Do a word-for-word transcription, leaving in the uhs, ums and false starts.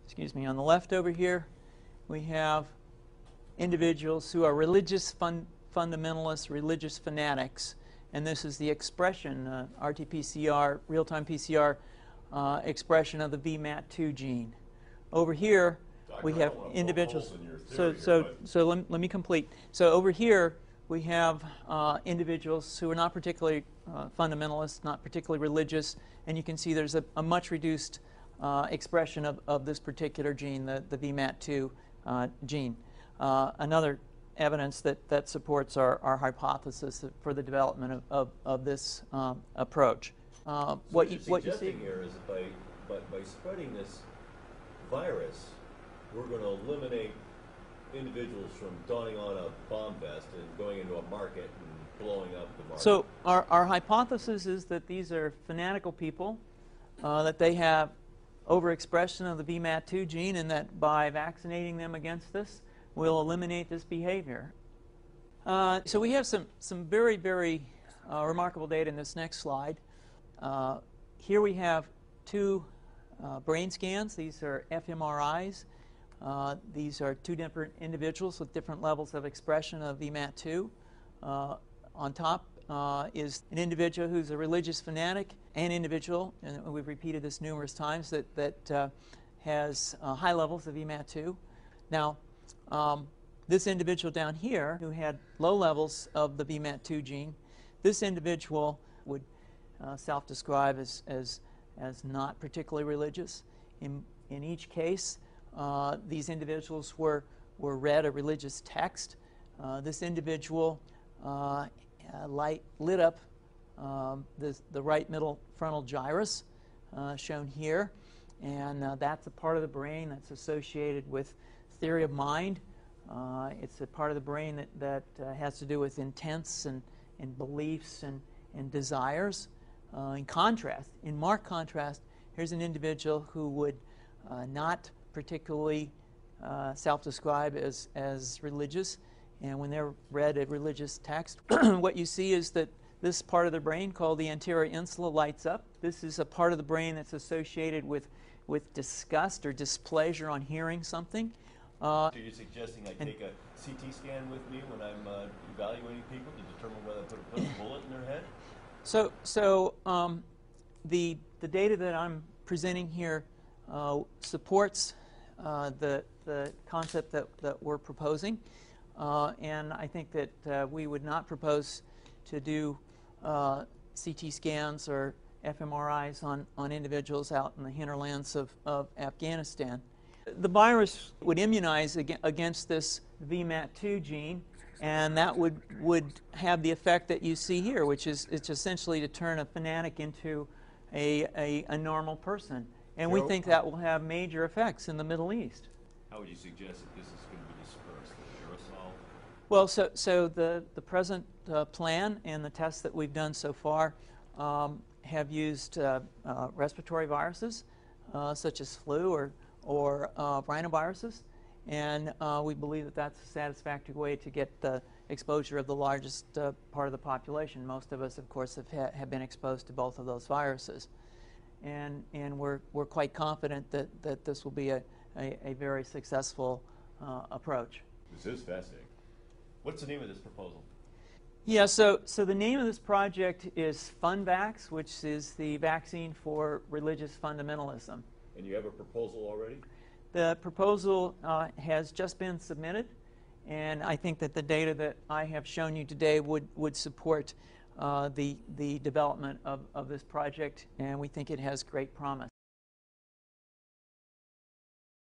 excuse me, on the left over here, we have individuals who are religious fun, fundamentalists, religious fanatics, and this is the expression, uh, R T P C R, real-time P C R uh, expression of the V M A T two gene. Over here, Doctor, we have individuals. So, here, so, so let, let me complete. So over here, we have uh, individuals who are not particularly uh, fundamentalist, not particularly religious, and you can see there's a, a much reduced uh, expression of, of this particular gene, the, the V M A T two uh, gene. Uh, another evidence that, that supports our, our hypothesis for the development of, of, of this um, approach. Uh, so what, what, you, you're what you see here is that by, by, by spreading this virus, we're going to eliminate individuals from donning on a bomb vest and going into a market and blowing up the market. So our, our hypothesis is that these are fanatical people, uh, that they have overexpression of the V M A T two gene, and that by vaccinating them against this, we'll eliminate this behavior. Uh, so we have some, some very, very uh, remarkable data in this next slide. Uh, here we have two uh, brain scans. These are f M R Is. Uh, these are two different individuals with different levels of expression of V M A T two. Uh, on top uh, is an individual who's a religious fanatic, an individual, and we've repeated this numerous times, that, that uh, has uh, high levels of V M A T two. Now, um, this individual down here who had low levels of the V M A T two gene, this individual would uh, self-describe as, as, as not particularly religious. In, in each case, uh, these individuals were, were read a religious text. Uh, this individual uh, light, lit up um, the, the right middle frontal gyrus, uh, shown here, and uh, that's a part of the brain that's associated with theory of mind. Uh, it's a part of the brain that, that uh, has to do with intents and, and beliefs and, and desires. Uh, in contrast, in marked contrast, here's an individual who would uh, not particularly uh, self-describe as, as religious, and when they're read a religious text, what you see is that this part of the brain called the anterior insula lights up. This is a part of the brain that's associated with, with disgust or displeasure on hearing something. Uh, so you're suggesting I take a C T scan with me when I'm uh, evaluating people to determine whether I put, put a bullet in their head? So, so um, the, the data that I'm presenting here uh, supports uh, the, the concept that, that we're proposing. Uh, and I think that uh, we would not propose to do uh, C T scans or f M R Is on, on individuals out in the hinterlands of, of Afghanistan. The virus would immunize ag against this V M A T two gene, and that would, would have the effect that you see here, which is it's essentially to turn a fanatic into a, a, a normal person. And we think that will have major effects in the Middle East. How would you suggest that this is going to be dispersed? Aerosol? Well, so, so the, the present uh, plan and the tests that we've done so far um, have used uh, uh, respiratory viruses, uh, such as flu or, or uh, rhinoviruses, and uh, we believe that that's a satisfactory way to get the exposure of the largest uh, part of the population. Most of us, of course, have, ha have been exposed to both of those viruses. And, and we're, we're quite confident that, that this will be a, a, a very successful uh, approach. This is fascinating. What's the name of this proposal? Yeah, so, so the name of this project is FunVax, which is the vaccine for religious fundamentalism. And you have a proposal already? The proposal uh, has just been submitted, and I think that the data that I have shown you today would, would support uh, the, the development of, of this project, and we think it has great promise.